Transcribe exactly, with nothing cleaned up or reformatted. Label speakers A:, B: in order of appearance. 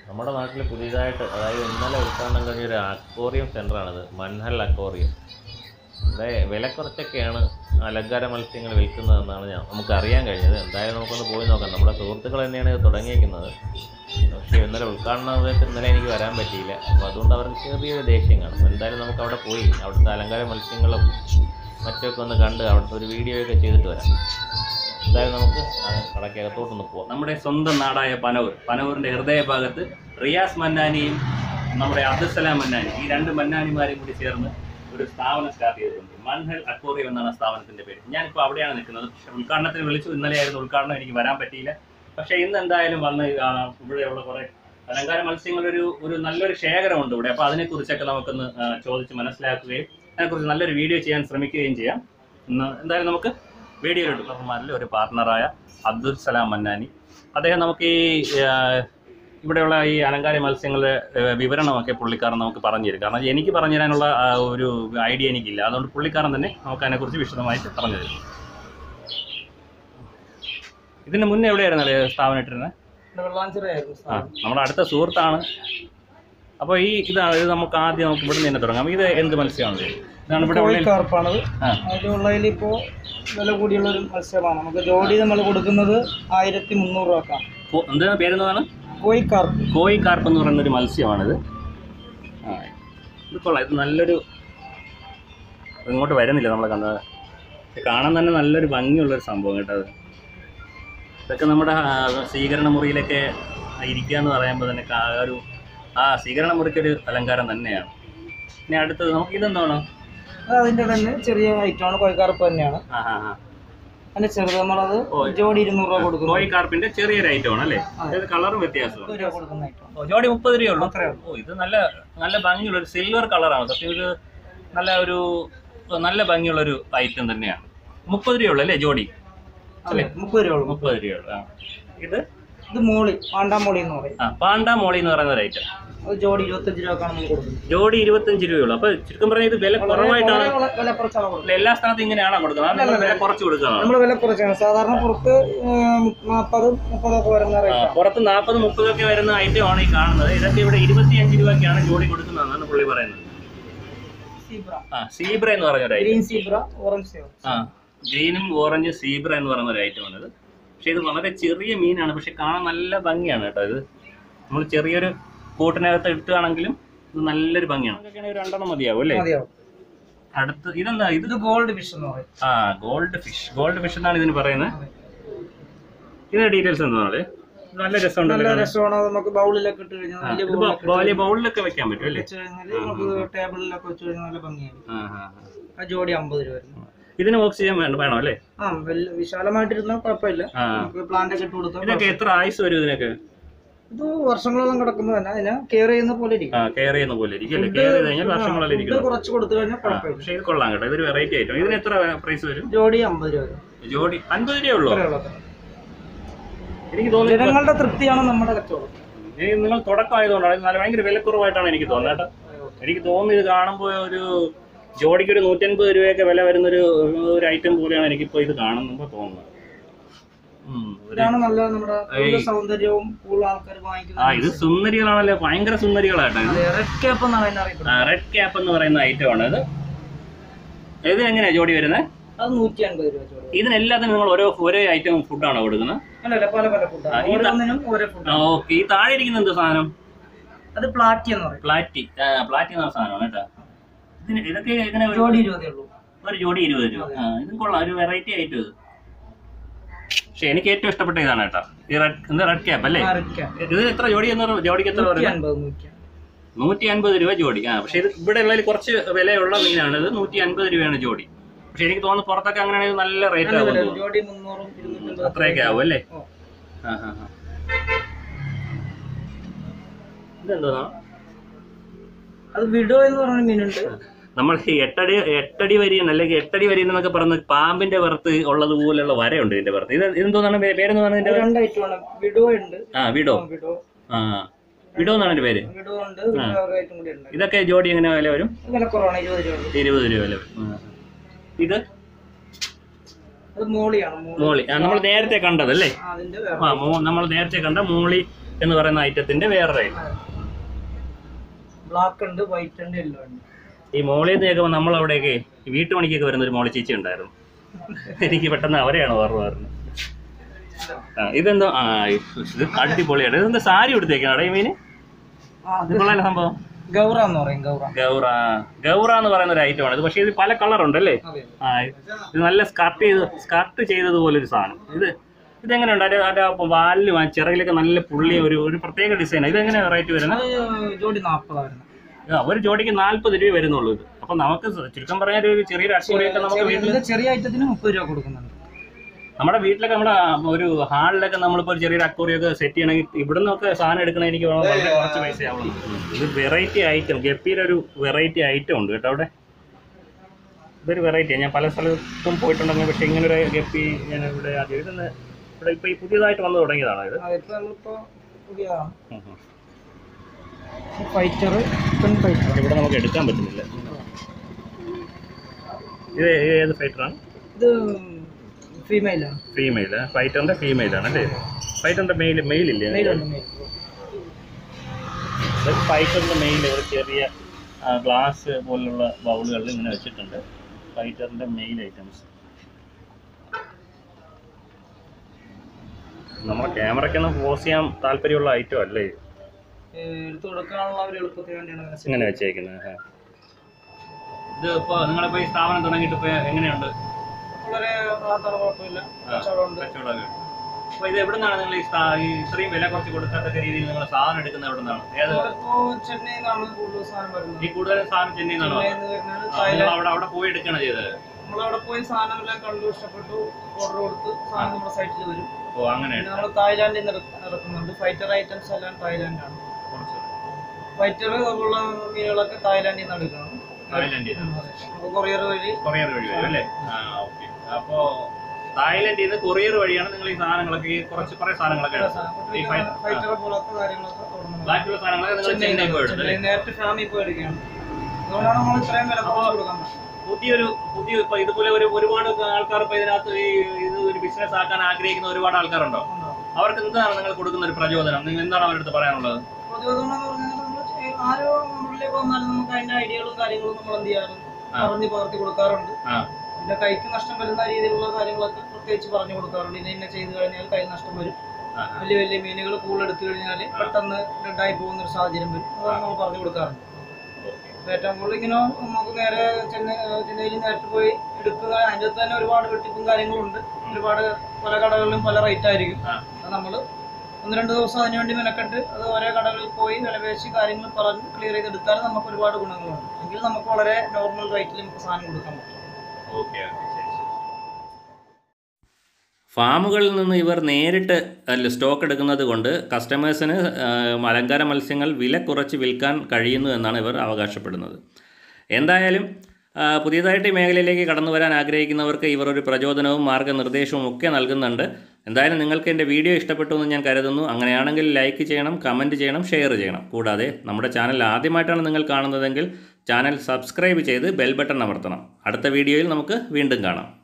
A: നമ്മുടെ നാട്ടിൽ പുതിയതായിട്ട് അതായത് ഇന്നലെ ഉദ്ഘാടനം കഴിഞ്ഞൊരു അക്വേറിയം സെൻ്ററാണിത്. മൻഹൽ അക്വേറിയം. ഇവിടെ വില കുറച്ചൊക്കെയാണ് അലങ്കാര മത്സ്യങ്ങൾ വിൽക്കുന്നതെന്നാണ് ഞാൻ നമുക്ക് അറിയാൻ കഴിഞ്ഞത്. എന്തായാലും നമുക്കൊന്ന് പോയി നോക്കാം. നമ്മുടെ സുഹൃത്തുക്കൾ തന്നെയാണ് ഇത് തുടങ്ങിയിരിക്കുന്നത്. പക്ഷേ ഇന്നലെ ഉദ്ഘാടന സമയത്ത് ഇന്നലെ എനിക്ക് വരാൻ പറ്റിയില്ല. അപ്പോൾ അതുകൊണ്ട് അവർക്ക് ചെറിയൊരു ദേഷ്യം കാണും. എന്തായാലും നമുക്ക് അവിടെ പോയി അവിടുത്തെ അലങ്കാര മത്സ്യങ്ങളും മറ്റൊക്കെ ഒന്ന് കണ്ട് അവിടുത്തെ ഒരു വീഡിയോ ഒക്കെ ചെയ്തിട്ട് വരാം. എന്തായാലും നമുക്ക് കടക്കകത്തോട്ടൊന്ന് പോകാം.
B: നമ്മുടെ സ്വന്തം നാടായ പനവൂർ പനവൂരിൻ്റെ ഹൃദയഭാഗത്ത് റിയാസ് മന്നാനിയും നമ്മുടെ അബ്ദുസലാം മന്നാനി, ഈ രണ്ട് മന്നാനിമാരും കൂടി ചേർന്ന് ഒരു സ്ഥാപനം സ്റ്റാർട്ട് ചെയ്തിട്ടുണ്ട്. മൻഹൽ അക്വേറിയം എന്നാണ് സ്ഥാപനത്തിൻ്റെ പേര്. ഞാനിപ്പോൾ അവിടെയാണ് നിൽക്കുന്നത്. പക്ഷേ ഉദ്ഘാടനത്തിന് വിളിച്ചു. ഇന്നലെയായിരുന്നു ഉദ്ഘാടനം, എനിക്ക് വരാൻ പറ്റിയില്ല. പക്ഷേ ഇന്ന് എന്തായാലും വന്ന് ഇവിടെയുള്ള കുറേ അലങ്കാര മത്സ്യങ്ങളൊരു ഒരു നല്ലൊരു ശേഖരമുണ്ട് ഇവിടെ. അപ്പോൾ അതിനെക്കുറിച്ചൊക്കെ നമുക്കൊന്ന് ചോദിച്ച് മനസ്സിലാക്കുകയും അതിനെക്കുറിച്ച് നല്ലൊരു വീഡിയോ ചെയ്യാൻ ശ്രമിക്കുകയും ചെയ്യാം. ഇന്ന് എന്തായാലും നമുക്ക് വീഡിയോയിലോട്ട് പറഞ്ഞാൽ ഒരു പാർട്ണറായ അബ്ദുസലാം മന്നാനി, അദ്ദേഹം നമുക്ക് ഈ ഇവിടെയുള്ള ഈ അലങ്കാര മത്സ്യങ്ങളുടെ വിവരണമൊക്കെ പുള്ളിക്കാരൻ നമുക്ക് പറഞ്ഞു തരും. കാരണം എനിക്ക് പറഞ്ഞു തരാനുള്ള ഒരു ഐഡിയ എനിക്കില്ല. അതുകൊണ്ട് പുള്ളിക്കാരൻ തന്നെ നമുക്ക് അതിനെക്കുറിച്ച് വിശദമായിട്ട് പറഞ്ഞു തരും. ഇതിന് മുന്നേ എവിടെയായിരുന്നല്ലേ സ്ഥാപനം ഇട്ടിരുന്നത്? ആ, നമ്മുടെ അടുത്ത സുഹൃത്താണ്. അപ്പോൾ ഈ ഇതാണ് ഇത് നമുക്ക് ആദ്യം നമുക്ക് ഇവിടെ നിന്ന് തന്നെ തുടങ്ങാം. ഇത് എന്ത് മത്സ്യമാണ്? ഇതാണ് ഇവിടെ
C: കോഴിക്കാർപ്പാണത്. അതിലുള്ളതിൽ ഇപ്പോൾ വില കൂടിയുള്ള ഒരു മത്സ്യമാണ്. നമുക്ക് ജോഡി നമ്മൾ കൊടുക്കുന്നത് ആയിരത്തി മുന്നൂറ് രൂപക്കാണ്.
B: എന്താണ് പേരെന്നതാണ്?
C: കോഴിക്കാർപ്പ്.
B: കോഴിക്കാർപ്പ് എന്ന് പറയുന്നൊരു മത്സ്യമാണിത്. ആ, ഇത് കൊള്ളാം. ഇത് നല്ലൊരു ഇങ്ങോട്ട് വരുന്നില്ല നമ്മൾ കണ്ടത്. കാണാൻ തന്നെ നല്ലൊരു ഭംഗിയുള്ളൊരു സംഭവം കേട്ടോ. അത് ഇതൊക്കെ നമ്മുടെ സ്വീകരണ മുറിയിലൊക്കെ ഇരിക്കുക എന്ന് പറയുമ്പോൾ തന്നെ ഒരു ആ സ്വീകരണ മുറിക്കൊരു അലങ്കാരം തന്നെയാണ്. ഇനി അടുത്തത് നമുക്ക് ഇതെന്താണ്?
C: അതിൻ്റെ തന്നെ ചെറിയ ഐറ്റമാണ്. കോഴിക്കാർപ്പ് തന്നെയാണ്.
B: ആ ആ ആ
C: അതിന്റെ ചെറുത് നമ്മളത് ജോഡി ഇരുന്നൂറ് രൂപ കൊടുക്കും.
B: കോഴിക്കാർപ്പിന്റെ ചെറിയൊരു ഐറ്റമാണ് അല്ലേ? ഇത് കളറും വ്യത്യാസമാണ്. ജോഡി മുപ്പത് രൂപയുള്ളൂ. ഓ, ഇത് നല്ല നല്ല ഭംഗിയുള്ള ഒരു സിൽവർ കളറാണ്. സത്യം ഇത് നല്ല ഒരു നല്ല ഭംഗിയുള്ളൊരു ഐറ്റം തന്നെയാണ്. മുപ്പത് രൂപയുള്ളൂ അല്ലേ ജോഡി? അല്ലേ, മുപ്പത് രൂപ മുപ്പത് രൂപയുള്ളൂ. ആ, ഇത്
C: ഇത് മോളി, പാണ്ടാ മോളി എന്ന് പറയും.
B: ആ, പാണ്ടാ മോളി എന്ന് പറയുന്ന ഒരു ഐറ്റം.
C: അത് ജോഡി ഇരുപത്തഞ്ച് രൂപക്കാണ് നമ്മൾ കൊടുക്കുന്നത്.
B: ജോഡി ഇരുപത്തഞ്ച് രൂപയുള്ളൂ. അപ്പൊ ചുരുക്കം പറഞ്ഞാൽ ഇത് വില കുറവായിട്ടാണ്. എല്ലാ സ്ഥലത്തും ഇങ്ങനെയാണോ കൊടുക്കുന്നത്? വില കുറച്ച് കൊടുക്കുന്നത്?
C: നമ്മൾ വില കുറച്ചാണ്. സാധാരണ പുറത്ത് നാൽപ്പത് മുപ്പതൊക്കെ വരുന്ന റേറ്റ്.
B: പുറത്ത് നാൽപ്പത് മുപ്പതൊക്കെ വരുന്ന ഐറ്റം ആണ് ഈ കാണുന്നത്. ഇതൊക്കെ ഇവിടെ ഇരുപത്തിയഞ്ച് രൂപയ്ക്കാണ് ജോഡി കൊടുക്കുന്നതെന്നാണ് പുള്ളി പറയുന്നത്. ആ, സീബ്ര എന്ന് പറഞ്ഞ ഒരു ഐറ്റം.
C: Zebra, orange.
B: ആ, ഗ്രീനും ഓറഞ്ച് സീബ്ര എന്ന് പറയുന്ന ഒരു ഐറ്റം ആണിത്. പക്ഷെ ഇത് വളരെ ചെറിയ മീനാണ്. പക്ഷെ കാണാൻ നല്ല ഭംഗിയാണ് കേട്ടോ. ഇത് നമ്മൾ ചെറിയൊരു കൂട്ടിനകത്ത് ഇട്ടുകയാണെങ്കിലും ഇത് നല്ലൊരു ഭംഗിയാണ്. ഇതൊക്കെയാണെങ്കിൽ ഒരു രണ്ടെണ്ണം മതിയാവും അല്ലേ? അടുത്ത് ഇതെന്താ? ഇത്
C: ഗോൾഡ് ഫിഷ് എന്ന് പറയും.
B: ആ, ഗോൾഡ് ഫിഷ്. ഗോൾഡ് ഫിഷ് എന്നാണ് ഇതിന് പറയുന്നത്. ഇതിന്റെ ഡീറ്റെയിൽസ് എന്താണ്? നല്ല രസമുണ്ട്.
C: നല്ല രസമാണ്. നമുക്ക് ബൗളിലൊക്കെ ഇട്ട് കഴിഞ്ഞാൽ
B: വലിയ ബൗളിലൊക്കെ വെക്കാൻ പറ്റും അല്ലേ?
C: ടേബിളിലൊക്കെ വെച്ച് കഴിഞ്ഞാൽ നല്ല ഭംഗിയാണ്. ആ ജോഡി അമ്പത് രൂപ വരുന്നു.
B: ഇതിന് ഓക്സിജൻ വേണം വേണം അല്ലേ?
C: ആ, വിശാലമായിട്ടിരുന്നാൽ കുഴപ്പമില്ല. പ്ലാന്റ് ഒക്കെ ഇട്ട് കൊടുത്താൽ.
B: ഇതൊക്കെ എത്ര ആയുസ് വരും ഇതിനൊക്കെ?
C: ഇത് വർഷങ്ങളോളം കിടക്കുന്നത് തന്നെ. അതിനെ കെയർ ചെയ്യുന്ന പോലെ ഇരിക്കും.
B: കെയർ ചെയ്യുന്ന പോലെ ഇരിക്കും. കെയർ ചെയ്ത് കഴിഞ്ഞാൽ വർഷങ്ങളെല്ലാം ഇരിക്കും.
C: കുറച്ച് കൊടുത്തു കഴിഞ്ഞാൽ കുഴപ്പമില്ല. പക്ഷേ
B: ഇത് കൊള്ളാം കേട്ടോ. ഇതൊരു വെറൈറ്റി ആയിട്ടോ. ഇതിന് എത്ര പ്രൈസ് വരും?
C: ജോഡി അമ്പത് രൂപ വരും.
B: ജോഡി അൻപത് രൂപ ഉള്ളൂ. എനിക്ക് തോന്നുന്നു
C: ജനങ്ങളുടെ തൃപ്തിയാണ് നമ്മുടെ കച്ചവടം.
B: നിങ്ങൾ തുടക്കമായതുകൊണ്ടാണ് നല്ല ഭയങ്കര വിലക്കുറവായിട്ടാണ് എനിക്ക് തോന്നുന്നത് കേട്ടോ. എനിക്ക് തോന്നുന്നു ഇത് കാണുമ്പോൾ ഒരു ജോഡിക്ക് ഒരു നൂറ്റൻപത് രൂപയൊക്കെ വില വരുന്നൊരു ഒരു ഐറ്റം പോലെയാണ് എനിക്കിപ്പോൾ ഇത് കാണുമ്പോൾ തോന്നുന്നത്. സൗന്ദര്യവും ആ, ഇത് സുന്ദരികളാണല്ലോ. ഭയങ്കര സുന്ദരികളാട്ടോ.
C: റെഡ് ക്യാപ്പ് എന്നാണ്
B: റെഡ് ക്യാപ്പ് എന്ന് പറയുന്ന ഐറ്റം ആണ് ഇത്. ഇത് എങ്ങനെയാ ജോഡി വരുന്നത്?
C: അത് നൂറ്റി അൻപത് രൂപ.
B: ഇതിനെല്ലാത്തിനും നിങ്ങൾ ഓരോ ഒരേ ഐറ്റം ഫുഡാണോ കൊടുക്കുന്നത്?
C: അല്ലല്ല, പല പല ഫുഡാണ്.
B: ഓക്കെ. ഈ താഴെ ഇരിക്കുന്ന എന്ത് സാധനം?
C: അത് പ്ലാറ്റി എന്ന് പറയും.
B: പ്ലാറ്റി. പ്ലാറ്റി എന്ന സാധനമാണ് കേട്ടോ. ഇതിന് ഇതൊക്കെ എങ്ങനെ?
C: ജോഡി ഇരുപതേ ഉള്ളൂ.
B: ഒരു ജോഡി ഇരുപത് രൂപ. ആ, ഇതും കൊള്ളാം. ഒരു വെറൈറ്റി ആയിട്ട് ഇത്. പക്ഷെ എനിക്ക് ഏറ്റവും ഇഷ്ടപ്പെട്ട ഇതാണ് കേട്ടോ. ഈ റെഡ് എന്താ റെഡ് ക്യാപ്പ് അല്ലേ? ഇത് എത്ര ജോഡി എന്ന് പറഞ്ഞാൽ ജോഡിക്ക് എത്ര പറയുന്നത്? നൂറ്റി അൻപത് രൂപ ജോഡി. ആ, പക്ഷെ ഇത് ഇവിടെ ഉള്ളതിൽ കുറച്ച് വിലയുള്ള മീനാണ്. ഇത് നൂറ്റി അൻപത് രൂപയാണ് ജോഡി. പക്ഷെ എനിക്ക് തോന്നുന്നു പുറത്തൊക്കെ അങ്ങനെയാണെങ്കിൽ നല്ല റേറ്റ് ആവും. അത്രയൊക്കെ ആവും അല്ലേ? ആ ആ ആ ഇതെന്താ?
C: അത് വിഡോ എന്ന് പറഞ്ഞ മീനുണ്ട്.
B: നമ്മൾ എട്ടടി എട്ടടി വരിയൻ അല്ലെങ്കിൽ എട്ടടി വരിയൻ എന്നൊക്കെ പറഞ്ഞ പാമ്പിന്റെ പുറത്ത് ഉള്ളത് പോലെയുള്ള വരയുണ്ട് ഇതിന്റെ പുറത്ത്. ഇത് എന്തോന്നാണ് പേരെന്താണ് ഇതിന്റെ? ആ, വിഡോ. ആ, വിഡോ എന്നാണ് എന്റെ പേര്. ഇതൊക്കെ ജോഡി എങ്ങനെ വില വരും? ഇരുപത് രൂപ വില വരും. ഇത് മോളി. ആ, നമ്മൾ നേരത്തെ കണ്ടതല്ലേ? ആ, നമ്മൾ നേരത്തെ കണ്ട മോളി എന്ന് പറയുന്ന ഐറ്റത്തിന്റെ വേറെ ഐറ്റം.
C: ബ്ലാക്ക് ഉണ്ട്, വൈറ്റ് ഉണ്ട്, യെല്ലോ ഉണ്ട്.
B: ഈ മോളിൽ നിന്ന് കേൾക്കുമ്പോൾ നമ്മളവിടെയൊക്കെ ഈ വീട്ടുപണിക്കൊക്കെ വരുന്ന ഒരു മോളി ചേച്ചി ഉണ്ടായിരുന്നു. എനിക്ക് പെട്ടെന്ന് അവരെയാണ് ഓർമ്മ വരുന്നത്. ആ ഇതെന്തോ ആ ഇത് അടിപൊളിയാണ്. ഇതെന്താ സാരി എടുത്തേക്കാണ് അവിടെ ഈ മീന്? ഇതുള്ള സംഭവം
C: ഗൗറ എന്ന് പറയും. ഗൗറ
B: ഗൗറ ഗൗറ എന്ന് പറയുന്ന ഒരു ഐറ്റമാണ് ഇത്. പക്ഷേ ഇത് പല കളർ ഉണ്ടല്ലേ? ആ ഇത് നല്ല സ്കർട്ട് ചെയ്ത് സ്കർട്ട് ചെയ്തതുപോലെ ഒരു സാധനം. ഇത് ഇതെങ്ങനെയുണ്ട്? അതിന്റെ അതിന്റെ വാലിലും ആ ചിറകിലൊക്കെ നല്ല പുള്ളി ഒരു ഒരു പ്രത്യേക ഡിസൈനാണ്. ഇതെങ്ങനെയാണ് റേറ്റ് വരുന്നത്?
C: ജോഡി നാൽപ്പതായിരുന്നു.
B: ഒരു ജോഡിക്ക് നാല്പത് രൂപ വരുന്നുള്ളൂ. ഇത് അപ്പൊ നമുക്ക് ചുരുക്കം പറയാൻ ഒരു ചെറിയൊരു അക്വേറിയൊക്കെ നമുക്ക് വീട്ടിൽ
C: ചെറിയ ഐറ്റത്തിന് മുപ്പത് രൂപ കൊടുക്കുന്നുണ്ട്.
B: നമ്മുടെ വീട്ടിലൊക്കെ നമ്മുടെ ഒരു ഹാളിലൊക്കെ നമ്മളിപ്പോൾ ഒരു ചെറിയൊരു അക്വേറിയൊക്കെ സെറ്റ് ചെയ്യണമെങ്കിൽ ഇവിടെ നിന്നൊക്കെ സാധനം എടുക്കണ എനിക്ക് വളരെ കുറച്ച് പൈസ ആവണം. ഇത് വെറൈറ്റി ഐറ്റം, ഗപ്പിയുടെ ഒരു വെറൈറ്റി ഐറ്റം ഉണ്ട് കേട്ടോ അവിടെ. ഇതൊരു വെറൈറ്റിയാണ്. ഞാൻ പല സ്ഥലത്തും പോയിട്ടുണ്ടെങ്കിൽ പക്ഷേ ഇങ്ങനൊരു ഗപ്പി ഞാൻ ഇവിടെ ആദ്യം ഇതൊന്ന് ഇവിടെ ഇപ്പോൾ ഈ പുതിയതായിട്ട് വന്ന് തുടങ്ങിയതാണോ ഇത്?
C: ഫൈറ്റർ
B: ഇവിടെ നമുക്ക് എടുക്കാൻ പറ്റുന്നില്ല. ഇത് ഏത് ഫൈറ്ററാണ്?
C: ഇത് ഫീമെയിലാണ്.
B: ഫീമെയിൽ ഫൈറ്ററിന്റെ ഫീമെയിലാണ് അല്ലേ? ഫൈറ്ററിന്റെ മെയിൽ മെയിലില്ലേ? ഫൈറ്ററിന്റെ മെയിൽ ഒരു ചെറിയ ഗ്ലാസ് പോലുള്ള ബൗളുകളിൽ ഇങ്ങനെ വെച്ചിട്ടുണ്ട്. ഫൈറ്ററിന്റെ മെയിൽ ഐറ്റംസ്. നമ്മുടെ ക്യാമറയ്ക്കൊന്നും പോസ് ചെയ്യാൻ താല്പര്യമുള്ള ഐറ്റം അല്ലേ
C: എടുത്തു കൊടുക്കാനുള്ള ഒരു എളുപ്പത്തിന് വേണ്ടിയാണ്
B: ഇങ്ങനെ വെച്ചേക്കുന്നത്. ഇത് ഇപ്പോൾ നിങ്ങളിപ്പോൾ ഈ സ്ഥാപനം തുടങ്ങിയിട്ട് ഇപ്പോൾ എങ്ങനെയുണ്ട്?
C: വളരെ കുഴപ്പമില്ല, കച്ചവടമുണ്ട്.
B: അപ്പോൾ ഇത് എവിടെ നിന്നാണ് നിങ്ങൾ ഈ ഇത്രയും വില കുറച്ച് കൊടുക്കാത്ത രീതിയിൽ നിങ്ങൾ സാധനം എടുക്കുന്നത് എവിടെ നിന്നാണ്? ഏത്
C: ചെന്നൈയിൽ നിന്നാണ് കൂടുതൽ സാധനം വരുന്നത്.
B: ഈ കൂടുതൽ സാധനം ചെന്നൈയിൽ നിന്നാണോ? അവിടെ അവിടെ പോയി എടുക്കണം ചെയ്തത്?
C: നമ്മളവിടെ പോയി സാധനം എല്ലാം കണ്ടു ഇഷ്ടപ്പെട്ടു ഓർഡർ കൊടുത്ത് സാധനം നമ്മുടെ സൈറ്റിൽ വരും.
B: ഓ അങ്ങനെയാണ്.
C: നമ്മൾ തായ്ലാൻഡിൽ നിന്ന് ഇറക്കുന്നുണ്ട്. ഫൈറ്റർ ഐറ്റംസ് എല്ലാം തായ്ലാൻഡാണ്. ഫൈറ്റർ പോലുള്ള മീനുകളൊക്കെ തായ്ലാൻഡിൽ നിന്ന് എടുക്കണം. കൊറിയർ വഴി
B: കൊറിയർ വഴി വരും അല്ലേ? ആ ഓക്കെ. അപ്പോൾ തായ്ലൻഡിൽ നിന്ന് കൊറിയർ വഴിയാണ് നിങ്ങൾ ഈ സാധനങ്ങളൊക്കെ ഈ കുറച്ച് കുറേ സാധനങ്ങളൊക്കെ
C: ഫൈറ്റർ പോലത്തെ കാര്യങ്ങളൊക്കെ
B: ബാക്കിയുള്ള സാധനങ്ങളൊക്കെ നിങ്ങൾ ചെന്നൈയിൽ പോയി എടുത്തല്ലേ?
C: നേരത്തെ ഫാമിൽ പോയി എടുക്കുകയാണ്. അതുകൊണ്ടാണ് നമ്മൾ ഇത്രയും വില കൊടുക്കാൻ പറ്റും.
B: പുതിയൊരു പുതിയ ഇപ്പൊ ഇതുപോലെ ഒരു ഒരുപാട് ആൾക്കാർ ഇപ്പൊ ഇതിനകത്ത് ഈ ഇത് ഒരു ബിസിനസ് ആക്കാൻ ആഗ്രഹിക്കുന്ന ഒരുപാട് ആൾക്കാരുണ്ടോ? അവർക്ക് എന്താണ് നിങ്ങൾ കൊടുക്കുന്ന ഒരു പ്രചോദനം? നിങ്ങൾ എന്താണ് അവരുടെ അടുത്ത് പറയാനുള്ളത്?
C: പ്രചോദനം എന്ന് പറഞ്ഞാൽ നമ്മൾ ആരോ ഉള്ളിലേക്ക് വന്നാലും നമുക്ക് അതിന്റെ ഐഡിയകളും കാര്യങ്ങളും നമ്മൾ എന്ത് ചെയ്യാറുണ്ട് പറഞ്ഞ് പകർത്തി കൊടുക്കാറുണ്ട്. പിന്നെ കൈക്ക് നഷ്ടം വരുന്ന രീതിയിലുള്ള കാര്യങ്ങളൊക്കെ പ്രത്യേകിച്ച് പറഞ്ഞു കൊടുക്കാറുണ്ട്. ഇന്ന ഇന്ന ചെയ്ത് കഴിഞ്ഞാൽ കൈ നഷ്ടം വരും, വലിയ വലിയ മീനുകൾ കൂടുതലെടുത്തു കഴിഞ്ഞാൽ പെട്ടെന്ന് ഡെഡായി പോകുന്ന ഒരു സാഹചര്യം വരും. അതാണ് നമ്മൾ പറഞ്ഞു കൊടുക്കാറുണ്ട്. ഏറ്റവും കൂടുതൽ ഇങ്ങനെ നമുക്ക് നേരെ ചെന്നൈ ചെന്നൈയിൽ നേരിട്ട് പോയി എടുക്കുക. അതിൻ്റെ അകത്ത് തന്നെ ഒരുപാട് വെട്ടിപ്പും കാര്യങ്ങളുണ്ട്. ഒരുപാട് പല കടകളിലും പല റേറ്റ് ആയിരിക്കും. അത് നമ്മൾ ഒന്ന് രണ്ട് ദിവസം അതിനുവേണ്ടി മെനക്കെട്ട് അത് ഓരോ കടകളിൽ പോയി വിലപേശി കാര്യങ്ങൾ പറഞ്ഞ് ക്ലിയർ ചെയ്തെടുത്താൽ നമുക്ക് ഒരുപാട് ഗുണങ്ങളുണ്ട്. എങ്കിൽ നമുക്ക് വളരെ നോർമൽ റേറ്റിൽ നമുക്ക് സാധനം കൊടുക്കാൻ പറ്റും.
B: ഫാമുകളിൽ നിന്ന് ഇവർ നേരിട്ട് സ്റ്റോക്ക് എടുക്കുന്നത് കൊണ്ട് കസ്റ്റമേഴ്സിന് അലങ്കാര മത്സ്യങ്ങൾ വില കുറച്ച് വിൽക്കാൻ കഴിയുന്നു എന്നാണ് ഇവർ അവകാശപ്പെടുന്നത്. എന്തായാലും പുതിയതായിട്ട് ഈ മേഖലയിലേക്ക് കടന്നു വരാൻ ആഗ്രഹിക്കുന്നവർക്ക് ഇവർ ഒരു പ്രചോദനവും മാർഗ്ഗനിർദ്ദേശവും ഒക്കെ നൽകുന്നുണ്ട്. എന്തായാലും നിങ്ങൾക്ക് എൻ്റെ വീഡിയോ ഇഷ്ടപ്പെട്ടു എന്ന് ഞാൻ കരുതുന്നു. അങ്ങനെയാണെങ്കിൽ ലൈക്ക് ചെയ്യണം, കമൻറ്റ് ചെയ്യണം, ഷെയർ ചെയ്യണം. കൂടാതെ നമ്മുടെ ചാനൽ ആദ്യമായിട്ടാണ് നിങ്ങൾ കാണുന്നതെങ്കിൽ ചാനൽ സബ്സ്ക്രൈബ് ചെയ്ത് ബെൽ ബട്ടൺ അമർത്തണം. അടുത്ത വീഡിയോയിൽ നമുക്ക് വീണ്ടും കാണാം.